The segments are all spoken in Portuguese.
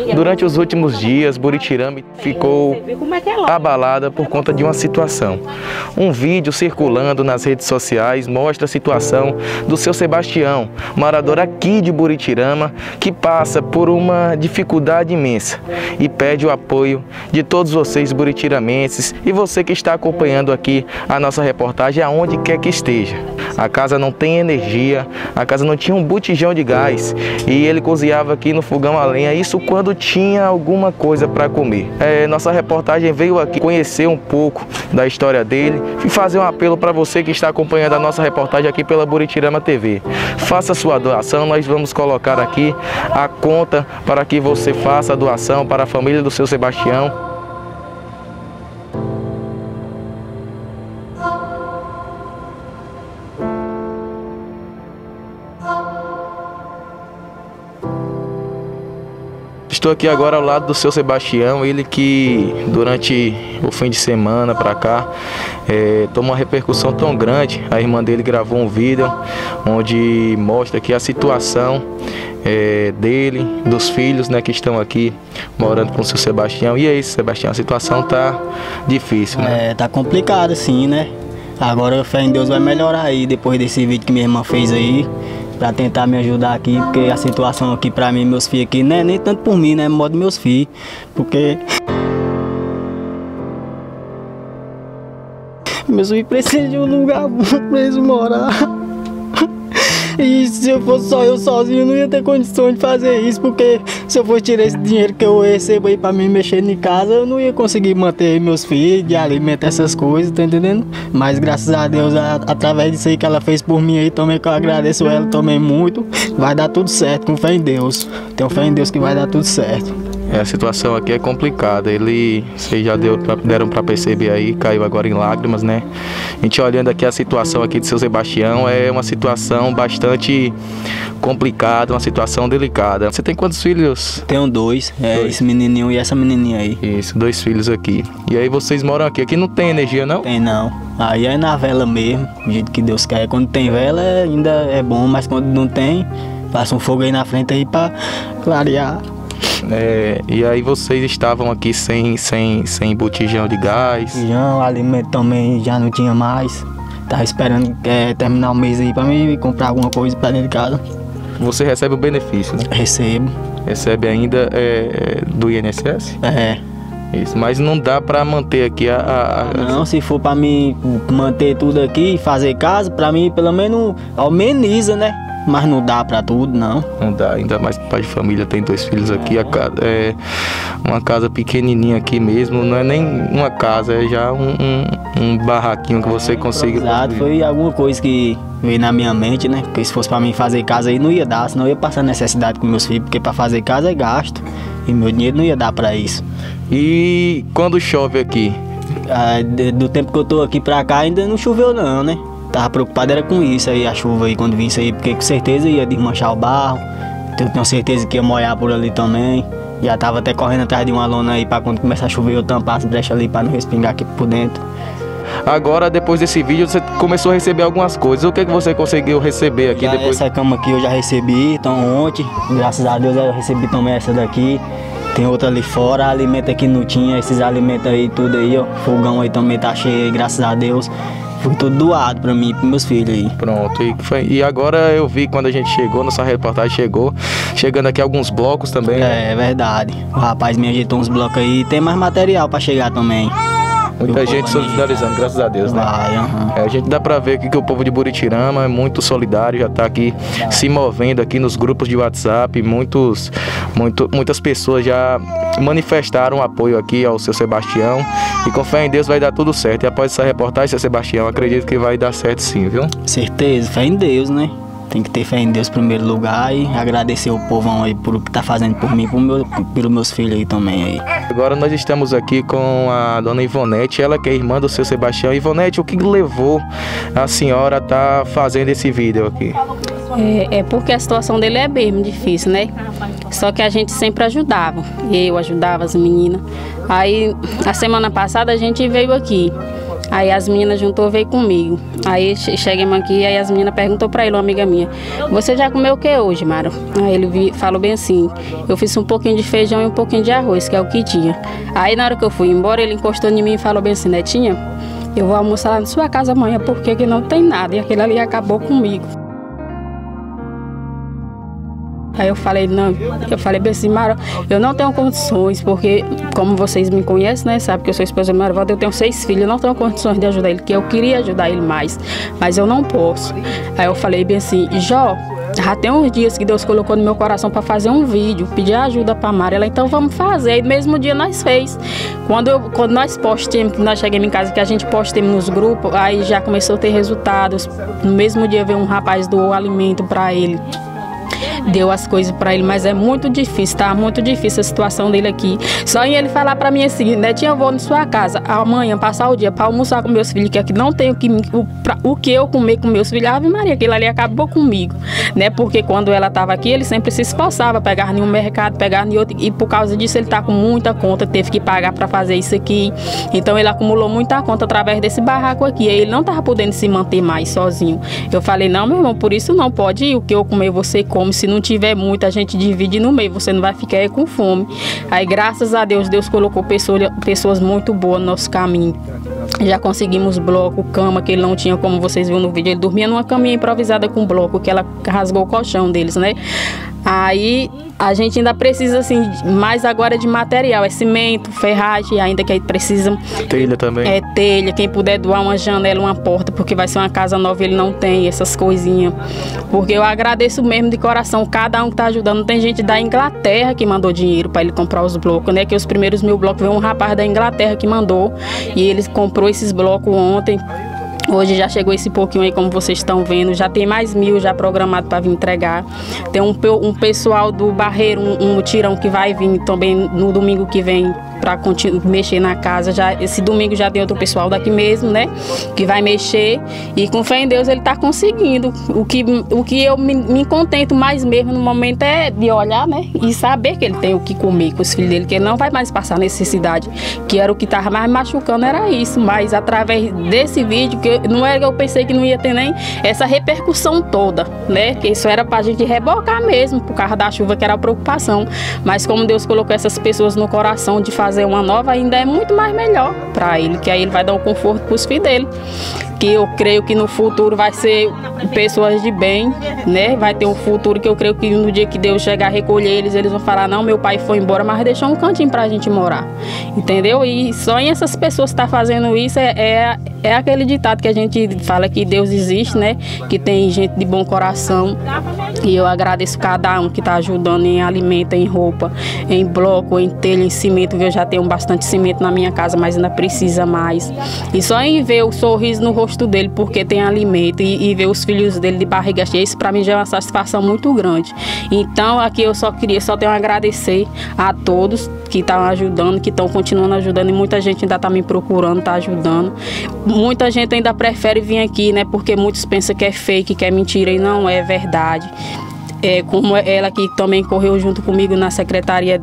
Durante os últimos dias, Buritirama ficou abalada por conta de uma situação. Um vídeo circulando nas redes sociais mostra a situação do seu Sebastião, morador aqui de Buritirama, que passa por uma dificuldade imensa e pede o apoio de todos vocês buritiramenses e você que está acompanhando aqui a nossa reportagem aonde quer que esteja. A casa não tem energia, a casa não tinha um botijão de gás e ele cozinhava aqui no fogão a lenha, isso quando tinha alguma coisa para comer. Nossa reportagem veio aqui conhecer um pouco da história dele e fazer um apelo para você que está acompanhando a nossa reportagem aqui pela Buritirama TV. Faça sua doação, nós vamos colocar aqui a conta para que você faça a doação para a família do seu Sebastião. Estou aqui agora ao lado do seu Sebastião, ele que durante o fim de semana para cá tomou uma repercussão tão grande. A irmã dele gravou um vídeo onde mostra aqui a situação dele, dos filhos, né, que estão aqui morando com o seu Sebastião. E é isso, Sebastião, a situação tá difícil, né? Tá complicado assim, né? Agora a fé em Deus vai melhorar aí depois desse vídeo que minha irmã fez aí, pra tentar me ajudar aqui, porque a situação aqui pra mim, meus filhos aqui, não é nem tanto por mim, né, modo meus filhos, porque meus filhos precisam de um lugar pra eles morar. E se eu fosse só eu sozinho, eu não ia ter condições de fazer isso, porque se eu fosse tirar esse dinheiro que eu recebo aí pra mim mexer em casa, eu não ia conseguir manter meus filhos, de alimentar essas coisas, tá entendendo? Mas graças a Deus, através disso aí que ela fez por mim aí, também que eu agradeço ela também muito, vai dar tudo certo, com fé em Deus. Tenho fé em Deus que vai dar tudo certo. A situação aqui é complicada, vocês já deram para perceber aí, caiu agora em lágrimas, né? A gente olhando aqui a situação aqui de seu Sebastião, é uma situação bastante complicada, uma situação delicada. Você tem quantos filhos? Tenho dois, esse menininho e essa menininha aí. Isso, 2 filhos aqui. E aí vocês moram aqui não tem energia não? Tem não, aí é na vela mesmo, do jeito que Deus quer. Quando tem vela ainda é bom, mas quando não tem, passa um fogo aí na frente aí para clarear. E aí vocês estavam aqui sem botijão de gás? Botijão, alimento também já não tinha mais. Tava esperando terminar o mês aí pra mim comprar alguma coisa pra dentro de casa. Você recebe o benefício, né? Recebo. Recebe ainda do INSS? Isso, mas não dá pra manter aqui Não, se for pra mim manter tudo aqui, fazer casa, pra mim pelo menos ameniza, né? Mas não dá pra tudo, não. Não dá, ainda mais pai de família, tem 2 filhos aqui, uma casa pequenininha aqui mesmo, não é nem uma casa, é já um barraquinho que você consiga... Exato, foi alguma coisa que veio na minha mente, né? Porque se fosse pra mim fazer casa aí não ia dar, senão eu ia passar necessidade com meus filhos, porque pra fazer casa é gasto, e meu dinheiro não ia dar pra isso. E quando chove aqui? Do tempo que eu tô aqui pra cá ainda não choveu não, né? Tava preocupado era com isso aí, a chuva aí, quando vinha isso aí, porque com certeza ia desmanchar o barro. Eu tenho certeza que ia molhar por ali também. Já tava até correndo atrás de uma lona aí pra quando começar a chover eu tampar as brechas ali pra não respingar aqui por dentro. Agora, depois desse vídeo, você começou a receber algumas coisas. O que você conseguiu receber aqui depois? Essa cama aqui eu já recebi, então ontem, graças a Deus eu recebi também essa daqui. Tem outra ali fora, alimento aqui não tinha, esses alimentos aí, tudo aí, ó. Fogão aí também tá cheio aí, graças a Deus. Foi tudo doado pra mim e pros meus filhos aí. Pronto, e agora eu vi quando a gente chegou, nossa reportagem chegando aqui alguns blocos também. É verdade, o rapaz me ajeitou uns blocos aí, tem mais material pra chegar também. Muita gente solidarizando, graças a Deus, né? A gente dá pra ver aqui que o povo de Buritirama é muito solidário, já tá aqui se movendo aqui nos grupos de WhatsApp, muitas pessoas já manifestaram apoio aqui ao seu Sebastião e com fé em Deus vai dar tudo certo. E após essa reportagem, seu Sebastião, acredito que vai dar certo sim, viu? Certeza, fé em Deus, né? Tem que ter fé em Deus em primeiro lugar e agradecer o povão aí por o que tá fazendo por mim e pelos meus filhos aí também aí. Agora nós estamos aqui com a dona Ivonete, ela que é irmã do seu Sebastião. Ivonete, o que levou a senhora a estar fazendo esse vídeo aqui? É porque a situação dele é bem difícil, né? Só que a gente sempre ajudava. Eu ajudava as meninas. Aí, a semana passada a gente veio aqui. Aí as meninas juntou, veio comigo. Aí chegamos aqui, aí as meninas perguntou pra ele, uma amiga minha, você já comeu o que hoje, Mara? Aí ele falou bem assim, eu fiz um pouquinho de feijão e um pouquinho de arroz, que é o que tinha. Aí na hora que eu fui embora, ele encostou em mim e falou bem assim, netinha, eu vou almoçar lá na sua casa amanhã, porque aqui não tem nada. E aquele ali acabou comigo. Aí eu falei, não, bem assim, Mara, eu não tenho condições, porque como vocês me conhecem, né, sabe que eu sou esposa do Marivaldo, eu tenho 6 filhos, eu não tenho condições de ajudar ele, que eu queria ajudar ele mais, mas eu não posso. Aí eu falei bem assim, Jó, já tem uns dias que Deus colocou no meu coração para fazer um vídeo, pedir ajuda para Mara, ela, então vamos fazer. Aí no mesmo dia nós fez. Quando nós postemos, que nós chegamos em casa, que a gente postemos nos grupos, aí já começou a ter resultados. No mesmo dia veio um rapaz doou alimento para ele. Deu as coisas para ele, mas é muito difícil, tá? Muito difícil a situação dele aqui. Só em ele falar para mim assim, netinha, eu vou na sua casa amanhã, passar o dia para almoçar com meus filhos, que aqui não tenho o que eu comer com meus filhos. Ave Maria, aquilo ali acabou comigo, né? Porque quando ela estava aqui, ele sempre se esforçava, pegar em um mercado, pegar em outro, e por causa disso ele tá com muita conta, teve que pagar para fazer isso aqui. Então ele acumulou muita conta através desse barraco aqui, aí ele não tava podendo se manter mais sozinho. Eu falei, não, meu irmão, por isso não pode ir, o que eu comer você come, se não tiver muito, a gente divide no meio, você não vai ficar com fome. Aí, graças a Deus, Deus colocou pessoas muito boas no nosso caminho. Já conseguimos bloco, cama, que ele não tinha, como vocês viram no vídeo, ele dormia numa caminha improvisada com bloco, que ela rasgou o colchão deles, né? Aí a gente ainda precisa, assim, mais agora de material, é cimento, ferragem, ainda que aí precisa. Telha também. É telha, quem puder doar uma janela, uma porta, porque vai ser uma casa nova, ele não tem essas coisinhas. Porque eu agradeço mesmo de coração, cada um que tá ajudando. Tem gente da Inglaterra que mandou dinheiro para ele comprar os blocos, né? Que os primeiros 1000 blocos veio um rapaz da Inglaterra que mandou, e ele comprou esses blocos ontem. Hoje já chegou esse pouquinho aí, como vocês estão vendo. Já tem mais 1000 já programado para vir entregar. Tem um pessoal do Barreiro, um mutirão que vai vir também no domingo que vem para mexer na casa. Já, esse domingo já tem outro pessoal daqui mesmo, né? Que vai mexer. E com fé em Deus ele está conseguindo. O que eu me contento mais mesmo no momento é de olhar, né? E saber que ele tem o que comer com os filhos dele, que ele não vai mais passar necessidade. Que era o que estava mais machucando, era isso. Mas através desse vídeo, que não era que eu pensei que não ia ter nem essa repercussão toda, né? Que isso era pra gente rebocar mesmo, por causa da chuva, que era a preocupação. Mas como Deus colocou essas pessoas no coração de fazer uma nova, ainda é muito mais melhor para ele, que aí ele vai dar um conforto pros filhos dele. Que eu creio que no futuro vai ser pessoas de bem, né? Vai ter um futuro que eu creio que no dia que Deus chegar a recolher eles, eles vão falar, não, meu pai foi embora, mas deixou um cantinho pra gente morar, entendeu? E só em essas pessoas que tá fazendo isso é aquele ditado que a gente fala que Deus existe, né? Que tem gente de bom coração. E eu agradeço cada um que tá ajudando em alimento, em roupa, em bloco, em telha, em cimento, que eu já tenho bastante cimento na minha casa, mas ainda precisa mais. E só em ver o sorriso no rosto dele, porque tem alimento, e ver os filhos dele de barriga cheia, isso para mim já é uma satisfação muito grande. Então aqui eu só tenho a agradecer a todos que estão ajudando, que estão continuando ajudando, e muita gente ainda está me procurando, está ajudando. Muita gente ainda prefere vir aqui, né, porque muitos pensam que é fake, que é mentira, e não é verdade. Como ela que também correu junto comigo na secretaria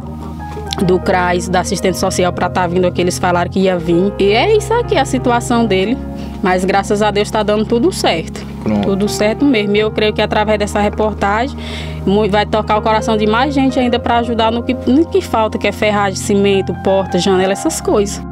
do CRAS, da assistente social, para estar vindo aqui, eles falaram que ia vir. E é isso aqui, a situação dele. Mas graças a Deus está dando tudo certo. Pronto. Tudo certo mesmo. E eu creio que através dessa reportagem vai tocar o coração de mais gente ainda para ajudar no que falta, que é ferragem, cimento, porta, janela, essas coisas.